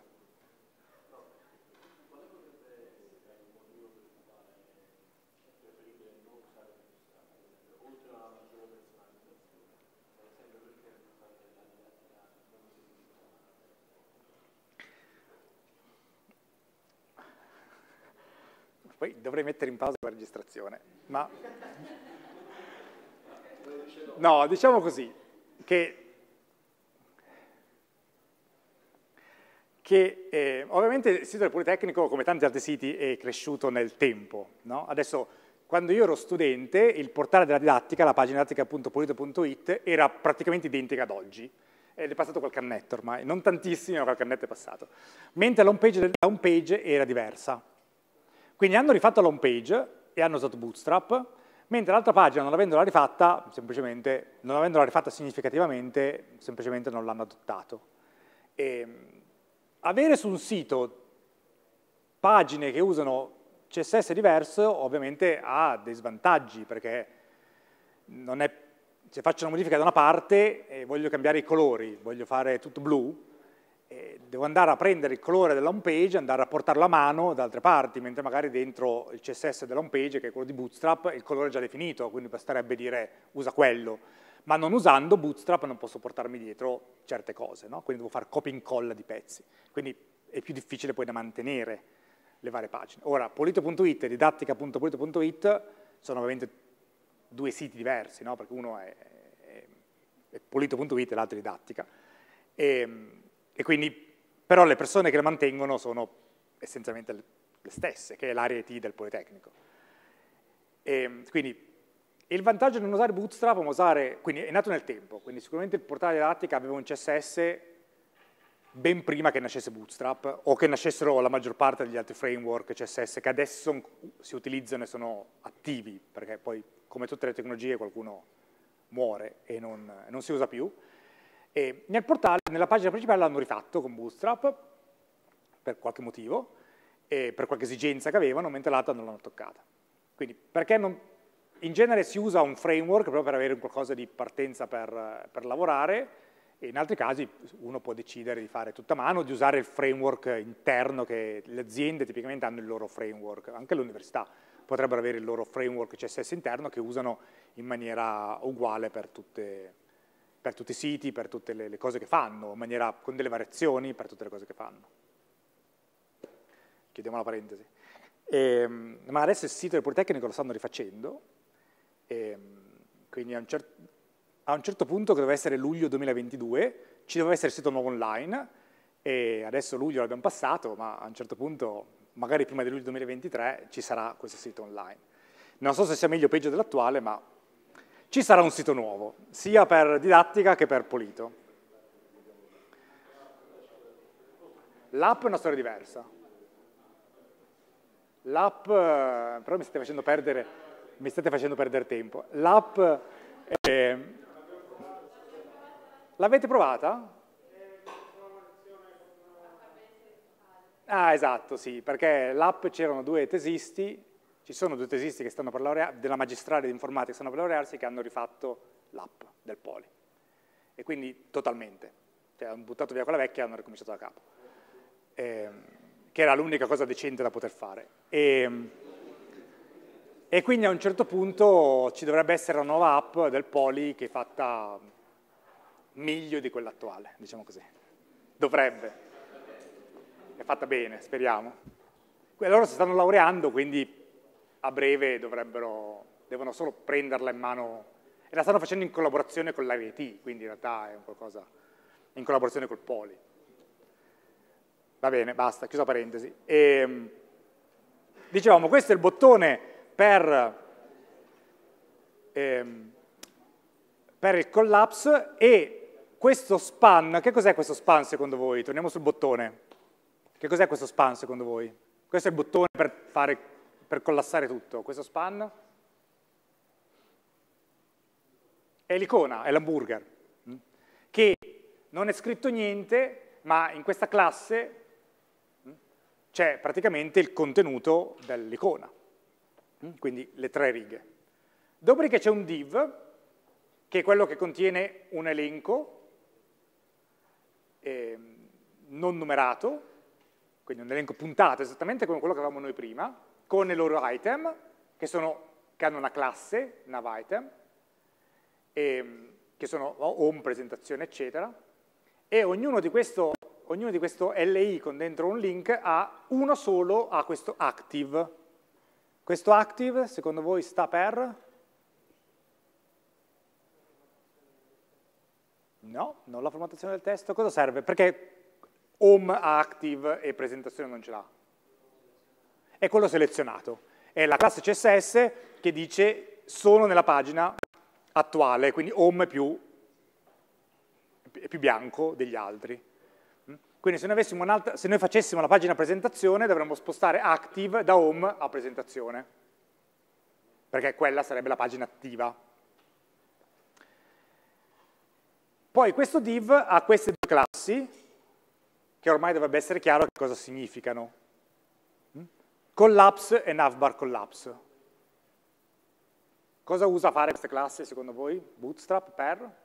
Poi dovrei mettere in pausa la registrazione, ma... No, diciamo così, che ovviamente il sito del Politecnico, come tanti altri siti, è cresciuto nel tempo, no? Adesso, quando io ero studente, il portale della didattica, la pagina didattica.polito.it, era praticamente identica ad oggi. Ed è passato qualche annetto ormai, non tantissimo, ma qualche annetto è passato. Mentre la home page era diversa. Quindi hanno rifatto la home page e hanno usato Bootstrap, mentre l'altra pagina, non avendola rifatta, non avendola rifatta significativamente, semplicemente non l'hanno adottato. Avere su un sito pagine che usano CSS diverso ovviamente ha dei svantaggi, perché se faccio una modifica da una parte e voglio cambiare i colori, voglio fare tutto blu, devo andare a prendere il colore della home page, andare a portarlo a mano da altre parti, mentre magari dentro il CSS della home page, che è quello di Bootstrap, il colore è già definito, quindi basterebbe dire usa quello. Ma non usando Bootstrap non posso portarmi dietro certe cose, no? Quindi devo fare copia e incolla di pezzi. Quindi è più difficile poi da mantenere le varie pagine. Ora, polito.it e didattica.polito.it sono ovviamente due siti diversi, no? Perché uno è polito.it e l'altro è didattica. E quindi, però le persone che le mantengono sono essenzialmente le stesse, che è l'area IT del Politecnico. Quindi il vantaggio di non usare Bootstrap, quindi è nato nel tempo, quindi sicuramente il portale didattica aveva un CSS ben prima che nascesse Bootstrap o che nascessero la maggior parte degli altri framework CSS che adesso si utilizzano e sono attivi, perché poi come tutte le tecnologie qualcuno muore e non si usa più. E nel portale, nella pagina principale l'hanno rifatto con Bootstrap per qualche motivo e per qualche esigenza che avevano, mentre l'altra non l'hanno toccata. Quindi perché non, in genere si usa un framework proprio per avere qualcosa di partenza per lavorare, e in altri casi uno può decidere di fare tutta mano, di usare il framework interno, che le aziende tipicamente hanno il loro framework, anche le università potrebbero avere il loro framework CSS interno che usano in maniera uguale per tutti i siti, per tutte le cose che fanno, in maniera, con delle variazioni per tutte le cose che fanno. Chiudiamo la parentesi. Ma adesso il sito del Politecnico lo stanno rifacendo, quindi a un certo punto, che doveva essere luglio 2022, ci doveva essere il sito nuovo online, e adesso luglio l'abbiamo passato, ma a un certo punto, magari prima di luglio 2023, ci sarà questo sito online. Non so se sia meglio o peggio dell'attuale, ma ci sarà un sito nuovo, sia per didattica che per Polito. L'app è una storia diversa. L'app, però mi state facendo perdere tempo. L'app, l'avete provata? Ah, esatto, sì, perché l'app c'erano due tesisti, ci sono due tesisti che stanno per laurearsi, della magistrale di informatica che stanno per laurearsi, che hanno rifatto l'app del Poli. E quindi totalmente. Cioè hanno buttato via quella vecchia e hanno ricominciato da capo. Che era l'unica cosa decente da poter fare. E quindi a un certo punto ci dovrebbe essere una nuova app del Poli che è fatta meglio di quella attuale, diciamo così. Dovrebbe. È fatta bene, speriamo. Loro si stanno laureando, quindi a breve devono solo prenderla in mano, e la stanno facendo in collaborazione con l'IIT, quindi in realtà è un qualcosa in collaborazione col Poli. Va bene, basta, chiusa parentesi. Dicevamo, questo è il bottone per il collapse, e questo span, che cos'è questo span secondo voi? Torniamo sul bottone. Che cos'è questo span secondo voi? Questo è il bottone per collassare tutto. Questo span è l'icona, è l'hamburger, che non è scritto niente, ma in questa classe c'è praticamente il contenuto dell'icona, quindi le 3 righe. Dopodiché c'è un div, che è quello che contiene un elenco non numerato, quindi un elenco puntato esattamente come quello che avevamo noi prima, con i loro item, che hanno una classe, navItem, che sono home, presentazione, eccetera, e ognuno di questo LI con dentro un link uno solo ha questo active. Questo active, secondo voi, sta per? No, non la formattazione del testo. Cosa serve? Perché home ha active e presentazione non ce l'ha. È quello selezionato. È la classe CSS che dice sono nella pagina attuale, quindi home è più bianco degli altri. Quindi se noi facessimo la pagina presentazione dovremmo spostare active da home a presentazione, perché quella sarebbe la pagina attiva. Poi questo div ha queste due classi, che ormai dovrebbe essere chiaro che cosa significano. Collapse e navbar collapse. Cosa usa fare queste classi secondo voi? Bootstrap per?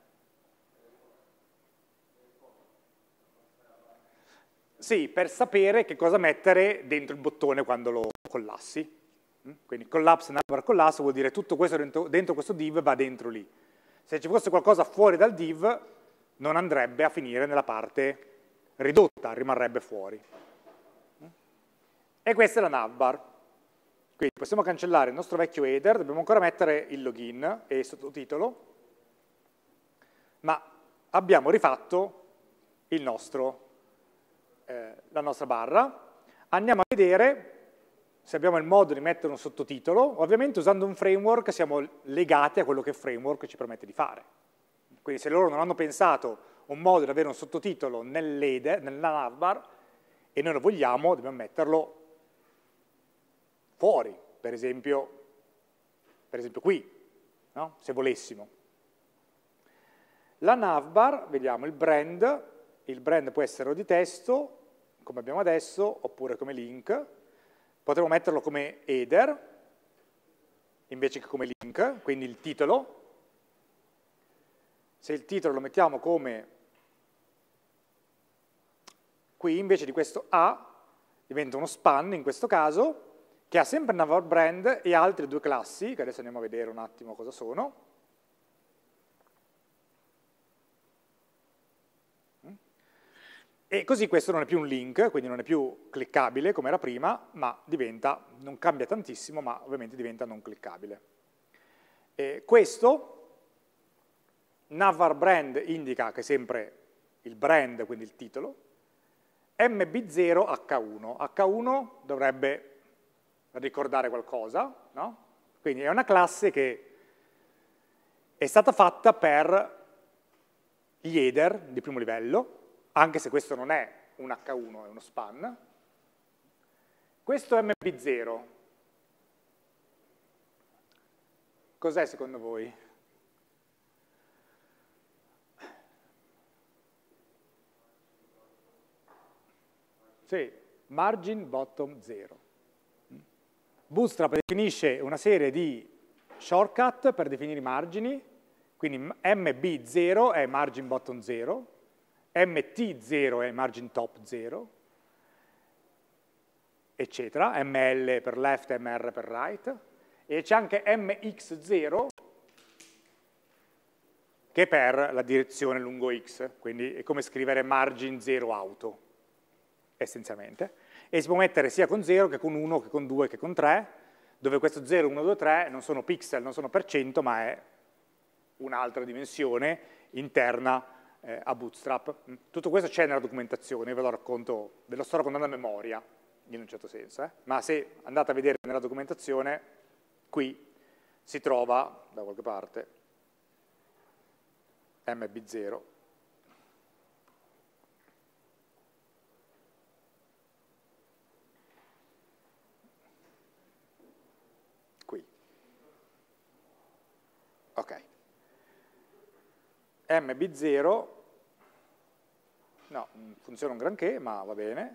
Sì, per sapere che cosa mettere dentro il bottone quando lo collassi. Quindi collapse, navbar collapse vuol dire tutto questo dentro questo div va dentro lì. Se ci fosse qualcosa fuori dal div non andrebbe a finire nella parte ridotta, rimarrebbe fuori. E questa è la navbar. Quindi possiamo cancellare il nostro vecchio header, dobbiamo ancora mettere il login e il sottotitolo, ma abbiamo rifatto la nostra barra. Andiamo a vedere se abbiamo il modo di mettere un sottotitolo. Ovviamente usando un framework siamo legati a quello che il framework ci permette di fare. Quindi se loro non hanno pensato un modo di avere un sottotitolo nella navbar e noi lo vogliamo, dobbiamo metterlo fuori, per esempio qui, no? Se volessimo. La navbar, vediamo il brand può essere o di testo, come abbiamo adesso, oppure come link, potremmo metterlo come header, invece che come link, quindi il titolo. Se il titolo lo mettiamo come qui, invece di questo A, diventa uno span in questo caso, che ha sempre navbar brand e altre due classi, che adesso andiamo a vedere un attimo cosa sono. E così questo non è più un link, quindi non è più cliccabile come era prima, ma diventa, non cambia tantissimo, ma ovviamente diventa non cliccabile. Questo, navbar brand indica che è sempre il brand, quindi il titolo, MB0H1. H1 dovrebbe ricordare qualcosa, no? Quindi è una classe che è stata fatta per gli header di primo livello, anche se questo non è un H1, è uno span. Questo MB0, cos'è secondo voi? Sì, margin bottom 0. Bootstrap definisce una serie di shortcut per definire i margini, quindi MB0 è margin bottom 0, MT0 è margin top 0, eccetera, ML per left, MR per right, e c'è anche MX0 che è per la direzione lungo X, quindi è come scrivere margin 0 auto, essenzialmente. E si può mettere sia con 0 che con 1, che con 2, che con 3, dove questo 0, 1, 2, 3 non sono pixel, non sono per cento, ma è un'altra dimensione interna a Bootstrap. Tutto questo c'è nella documentazione, io ve lo racconto, ve lo sto raccontando a memoria, in un certo senso, ma se andate a vedere nella documentazione, qui si trova da qualche parte MB0. Qui. Ok. MB0, no, non funziona un granché, ma va bene.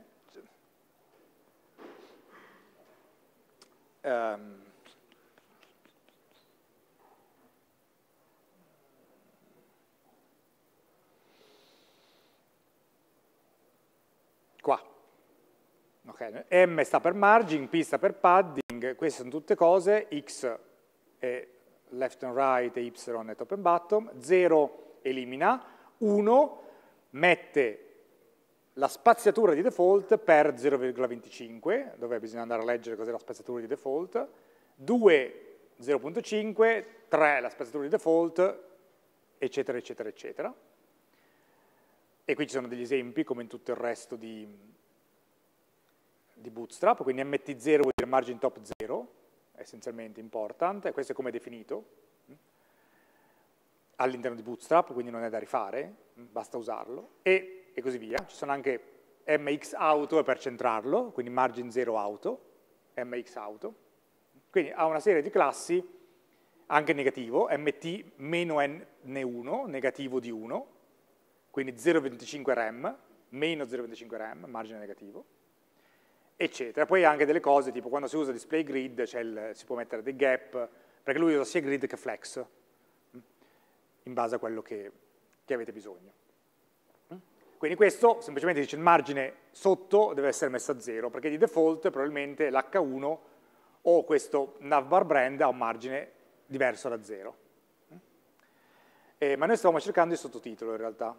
Qua. Okay. M sta per margin, P sta per padding, queste sono tutte cose, X è left and right e Y è top and bottom, 0 elimina, 1 mette la spaziatura di default per 0,25, dove bisogna andare a leggere cos'è la spaziatura di default, 2 0,5, 3 la spaziatura di default, eccetera, eccetera, eccetera. E qui ci sono degli esempi, come in tutto il resto di Bootstrap, quindi MT0 vuol dire margin top 0, essenzialmente important, e questo è come è definito all'interno di Bootstrap, quindi non è da rifare, basta usarlo, e così via. Ci sono anche MX auto per centrarlo, quindi margin 0 auto, MX auto. Quindi ha una serie di classi, anche negativo, MT-N1, negativo di 1, quindi 0,25 rem, meno 0,25 rem, margine negativo, eccetera. Poi anche delle cose, tipo quando si usa display grid, si può mettere dei gap, perché lui usa sia grid che flex, in base a quello che avete bisogno. Quindi questo semplicemente dice il margine sotto deve essere messo a 0, perché di default probabilmente l'H1 o questo navbar brand ha un margine diverso da 0. Ma noi stavamo cercando il sottotitolo in realtà.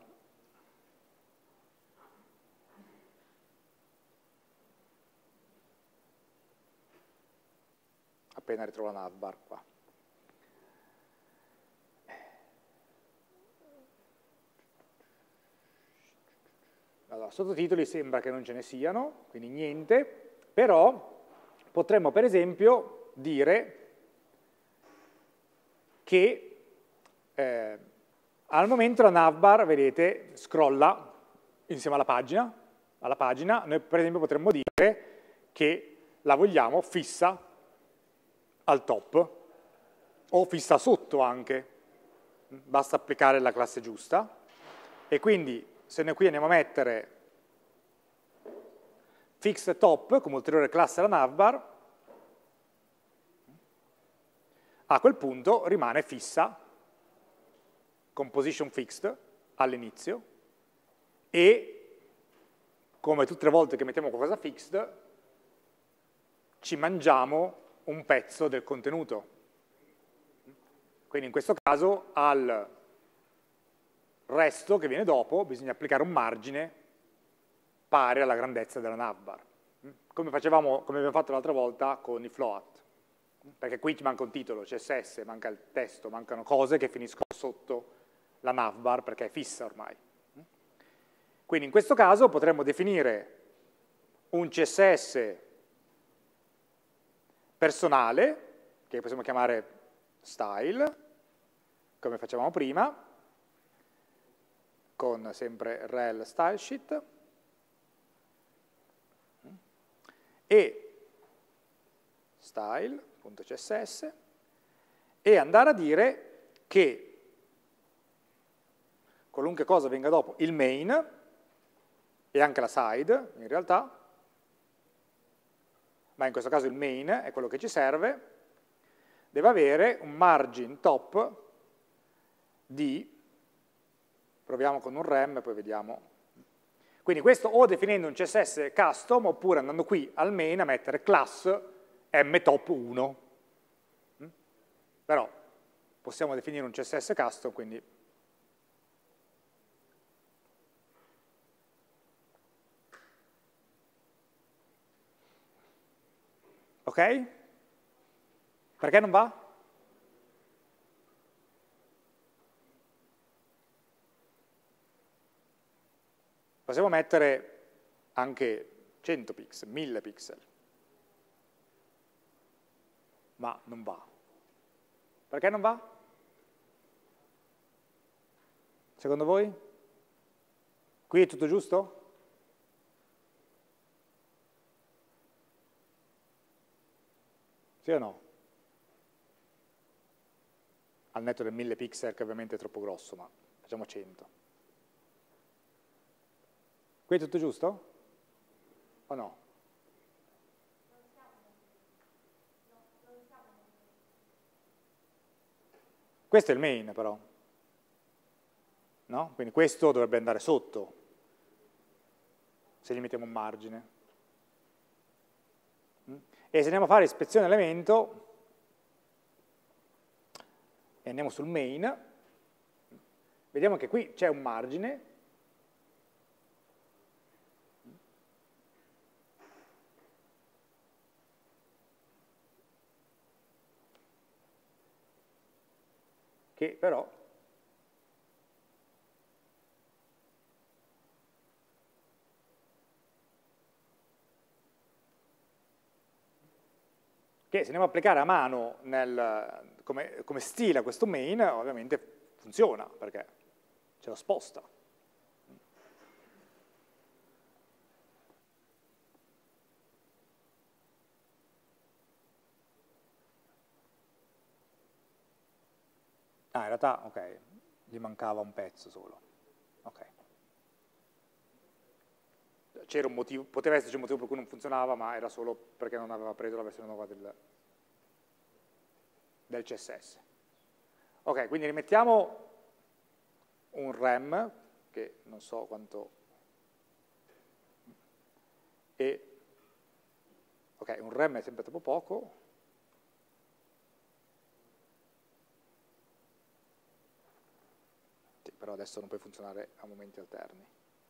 Appena ritrovo la navbar qua. Allora, sottotitoli sembra che non ce ne siano, quindi niente, però potremmo per esempio dire che Al momento la navbar, vedete, scrolla insieme alla pagina. Noi per esempio potremmo dire che la vogliamo fissa al top, o fissa sotto anche, basta applicare la classe giusta, e quindi se noi qui andiamo a mettere fix top come ulteriore classe alla navbar, a quel punto rimane fissa con position fixed all'inizio e, come tutte le volte che mettiamo qualcosa fixed, ci mangiamo un pezzo del contenuto. Quindi in questo caso al resto che viene dopo bisogna applicare un margine pari alla grandezza della navbar, come abbiamo fatto l'altra volta con i float, perché qui ci manca un titolo, CSS, manca il testo, mancano cose che finiscono sotto la navbar perché è fissa ormai. Quindi in questo caso potremmo definire un CSS personale, che possiamo chiamare style, come facevamo prima, con sempre rel stylesheet, e style.css, e andare a dire che qualunque cosa venga dopo il main, e anche la side in realtà, ma in questo caso il main è quello che ci serve, deve avere un margin top di, proviamo con un rem e poi vediamo. Quindi questo o definendo un CSS custom oppure andando qui al main a mettere class mtop1. Però possiamo definire un CSS custom, quindi ok? Perché non va? Possiamo mettere anche 100 pixel, 1000 pixel, ma non va. Perché non va? Secondo voi? Qui è tutto giusto? Sì o no? Al netto del 1000 pixel che ovviamente è troppo grosso, ma facciamo 100. Qui è tutto giusto? O no? Questo è il main però, no? Quindi questo dovrebbe andare sotto, se gli mettiamo un margine. E se andiamo a fare ispezione elemento, e andiamo sul main, vediamo che qui c'è un margine, che però se andiamo a applicare a mano come stile a questo main, ovviamente funziona, perché ce lo sposta. Ah, in realtà, ok, gli mancava un pezzo solo. Ok. C'era un motivo, poteva esserci un motivo per cui non funzionava, ma era solo perché non aveva preso la versione nuova del CSS. Ok, quindi rimettiamo un rem, che non so quanto... ok, un rem è sempre troppo poco. Sì, però adesso non puoi funzionare a momenti alterni.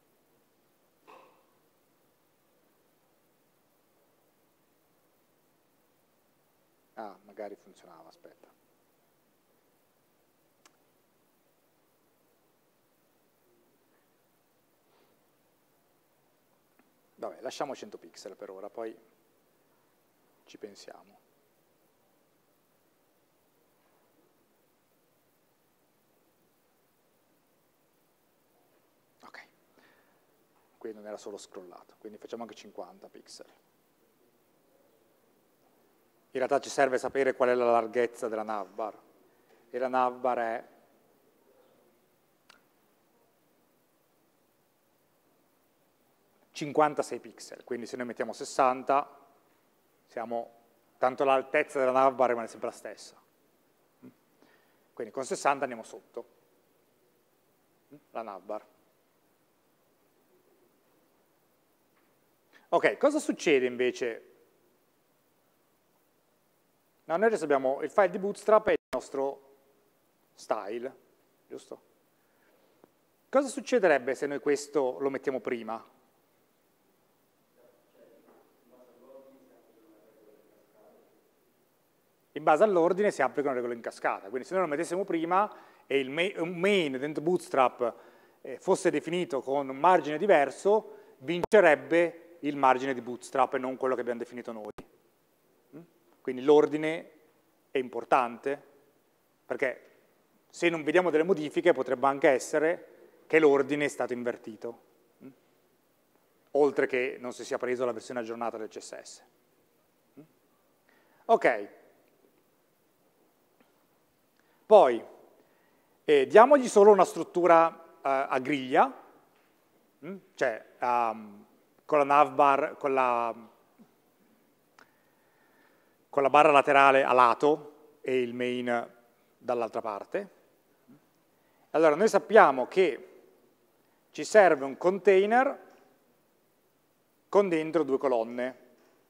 Ah, magari funzionava, aspetta. Vabbè, lasciamo 100 pixel per ora, poi ci pensiamo. qui non era solo scrollato, quindi facciamo anche 50 pixel. In realtà ci serve sapere qual è la larghezza della navbar, e la navbar è 56 pixel, quindi se noi mettiamo 60, tanto l'altezza della navbar rimane sempre la stessa. Quindi con 60 andiamo sotto la navbar. Ok, cosa succede invece? No, noi adesso abbiamo il file di Bootstrap e il nostro style, giusto? Cosa succederebbe se noi questo lo mettiamo prima? In base all'ordine si applicano regole in cascata, quindi se noi lo mettessimo prima e un main dentro Bootstrap fosse definito con un margine diverso, vincerebbe il margine di Bootstrap e non quello che abbiamo definito noi. Quindi l'ordine è importante, perché se non vediamo delle modifiche potrebbe anche essere che l'ordine è stato invertito, oltre che non si sia preso la versione aggiornata del CSS. Ok. Poi, diamogli solo una struttura a griglia, cioè con la navbar, con la barra laterale a lato e il main dall'altra parte. Allora, noi sappiamo che ci serve un container con dentro due colonne.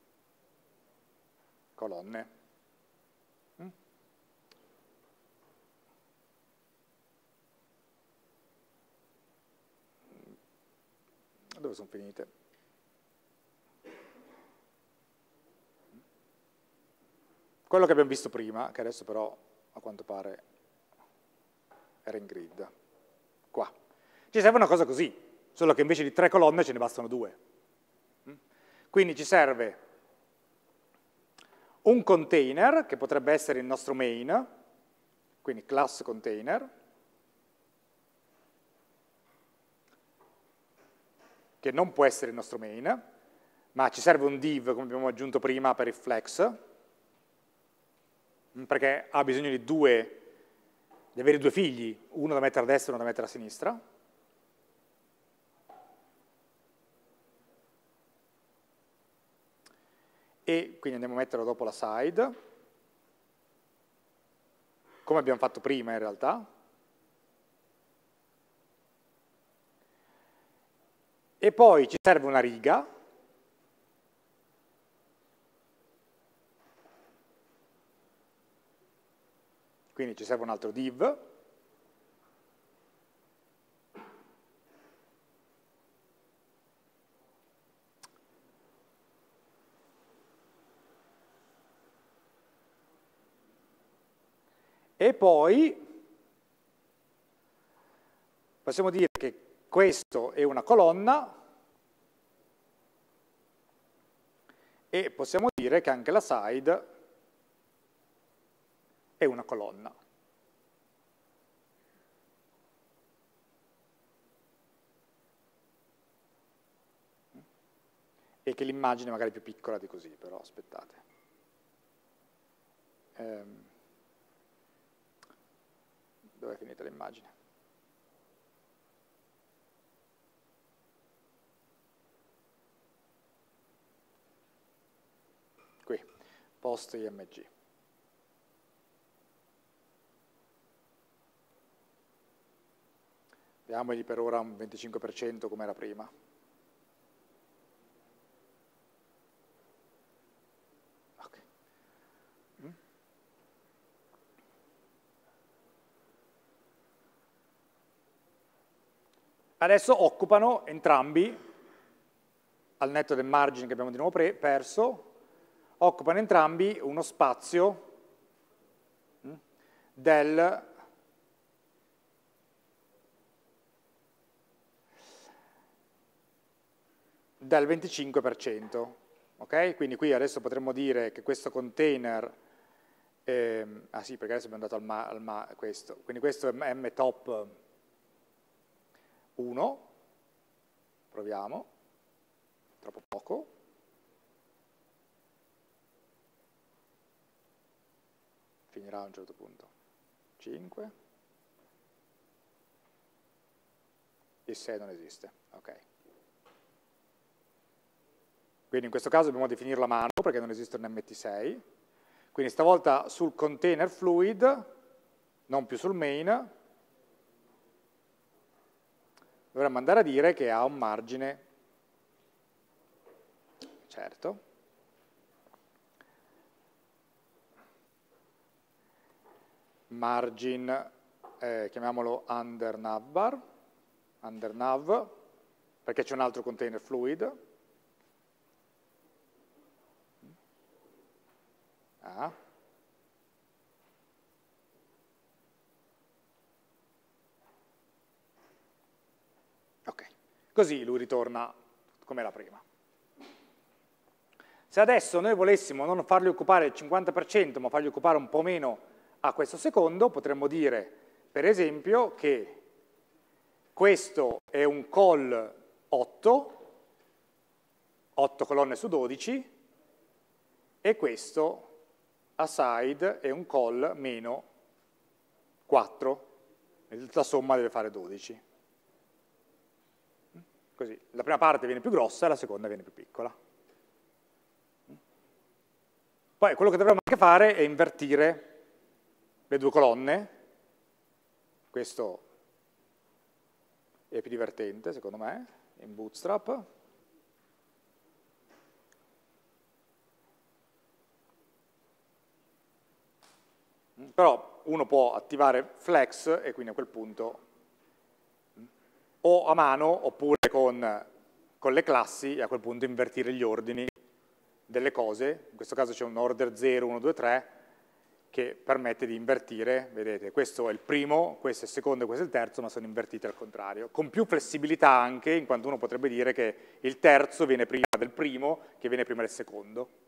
Dove sono finite? Quello che abbiamo visto prima, che adesso però a quanto pare era in grid. Qua. Ci serve una cosa così, solo che invece di 3 colonne ce ne bastano 2. Quindi ci serve un container, che potrebbe essere il nostro main, quindi class container, che non può essere il nostro main, ma ci serve un div, come abbiamo aggiunto prima, per il flex, perché ha bisogno di avere due figli, uno da mettere a destra e uno da mettere a sinistra. E quindi andiamo a metterlo dopo la side, come abbiamo fatto prima in realtà. E poi ci serve una riga, quindi ci serve un altro div, e poi possiamo dire che questo è una colonna e possiamo dire che anche la side è una colonna. E che l'immagine magari è più piccola di così, però aspettate. Dove è finita l'immagine? Qui, post img. Diamogli per ora un 25% come era prima. Okay. Adesso occupano entrambi, al netto del margine che abbiamo di nuovo perso, occupano entrambi uno spazio del 25%. Okay? Quindi qui adesso potremmo dire che questo container, ah sì, perché adesso abbiamo dato questo, quindi questo è mtop 1, proviamo, troppo poco. Finirà a un certo punto. 5. Il 6 non esiste, ok. Quindi in questo caso dobbiamo definirlo a mano perché non esiste un MT6. Quindi stavolta sul container fluid, non più sul main, dovremmo andare a dire che ha un margine, certo, margin, chiamiamolo under navbar, under nav, perché c'è un altro container fluid. Ok, così lui ritorna come era prima. Se adesso noi volessimo non fargli occupare il 50%, ma fargli occupare un po' meno a questo secondo, potremmo dire, per esempio, che questo è un call 8, 8 colonne su 12, e questo aside è un call meno 4, la somma deve fare 12. Così, la prima parte viene più grossa e la seconda viene più piccola. Poi quello che dovremmo anche fare è invertire le due colonne. Questo è più divertente, secondo me, in Bootstrap. Però uno può attivare flex e quindi a quel punto o a mano oppure con le classi e a quel punto invertire gli ordini delle cose. In questo caso c'è un order 0, 1, 2, 3 che permette di invertire, vedete, questo è il primo, questo è il secondo e questo è il terzo, ma sono invertiti al contrario. Con più flessibilità anche, in quanto uno potrebbe dire che il terzo viene prima del primo, che viene prima del secondo.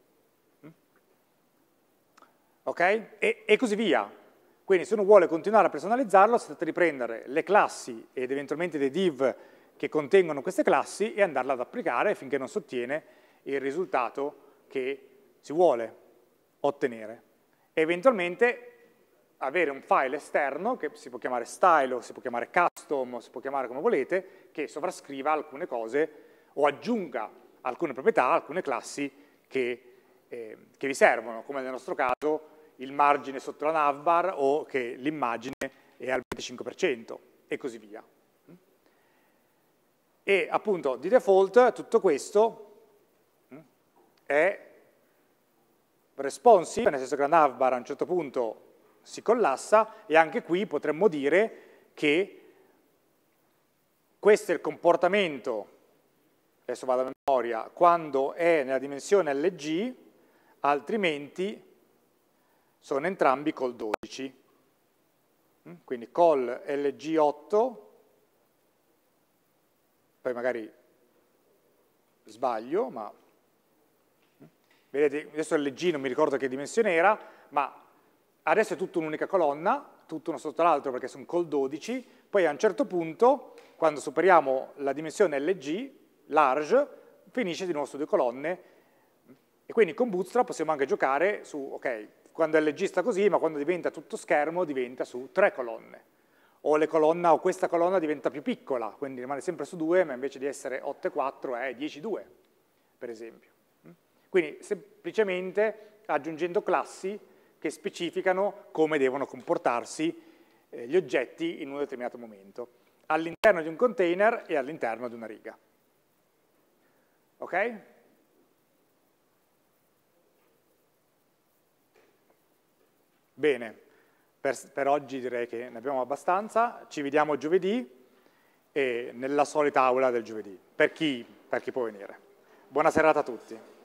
Ok? E così via. Quindi se uno vuole continuare a personalizzarlo, si tratta di prendere le classi ed eventualmente dei div che contengono queste classi e andarla ad applicare finché non si ottiene il risultato che si vuole ottenere. E eventualmente avere un file esterno che si può chiamare style, o si può chiamare custom, o si può chiamare come volete, che sovrascriva alcune cose o aggiunga alcune proprietà, alcune classi che vi servono, come nel nostro caso il margine sotto la navbar o che l'immagine è al 25% e così via. E appunto di default tutto questo è responsive, nel senso che la navbar a un certo punto si collassa e anche qui potremmo dire che questo è il comportamento, adesso vado a memoria, quando è nella dimensione LG, altrimenti sono entrambi col 12. Quindi call LG8, poi magari sbaglio, ma vedete, adesso LG non mi ricordo che dimensione era, ma adesso è tutta un'unica colonna, tutto uno sotto l'altro perché sono col 12, poi a un certo punto, quando superiamo la dimensione LG, large, finisce di nuovo su due colonne, e quindi con Bootstrap possiamo anche giocare su, ok, quando LG sta così, ma quando diventa tutto schermo diventa su 3 colonne. O questa colonna diventa più piccola, quindi rimane sempre su 2, ma invece di essere 8,4 è 10,2, per esempio. Quindi semplicemente aggiungendo classi che specificano come devono comportarsi gli oggetti in un determinato momento, all'interno di un container e all'interno di una riga. Ok? Bene, per oggi direi che ne abbiamo abbastanza, ci vediamo giovedì e nella solita aula del giovedì, per chi può venire. Buona serata a tutti.